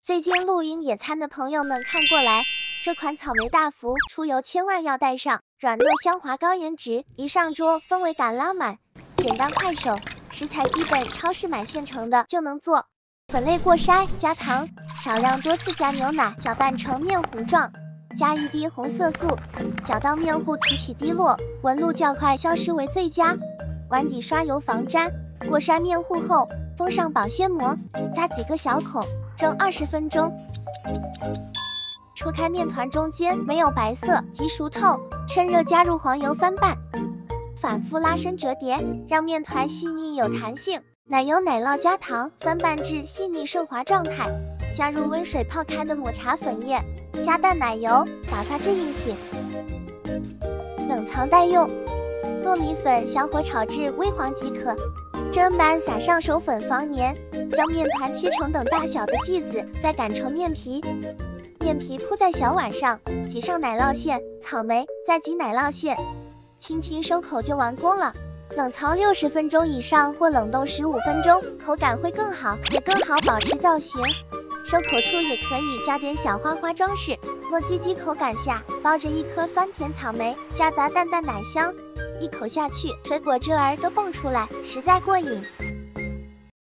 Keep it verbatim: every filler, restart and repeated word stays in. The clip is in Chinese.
最近露营野餐的朋友们看过来，这款草莓大福出游千万要带上，软糯香滑高颜值，一上桌氛围感拉满，简单快手，食材基本超市买现成的就能做。粉类过筛，加糖，少量多次加牛奶，搅拌成面糊状，加一滴红色素，搅到面糊凸起滴落，纹路较快消失为最佳。碗底刷油防粘，过筛面糊后封上保鲜膜，加几个小孔。蒸二十分钟，戳开面团中间没有白色即熟透，趁热加入黄油翻拌，反复拉伸折叠，让面团细腻有弹性。奶油奶酪加糖，翻拌至细腻顺滑状态，加入温水泡开的抹茶粉液，加淡奶油，打发至硬挺，冷藏待用。糯米粉小火炒至微黄即可。砧板撒上手粉防粘，将面团切成等大小的剂子，再擀成面皮。面皮铺在小碗上，挤上奶酪馅、草莓，再挤奶酪馅，轻轻收口就完工了。冷藏六十分钟以上或冷冻十五分钟，口感会更好，也更好保持造型。收口处也可以加点小花花装饰。糯叽叽口感下，包着一颗酸甜草莓，夹杂淡淡奶香。一口下去，水果汁儿都蹦出来，实在过瘾。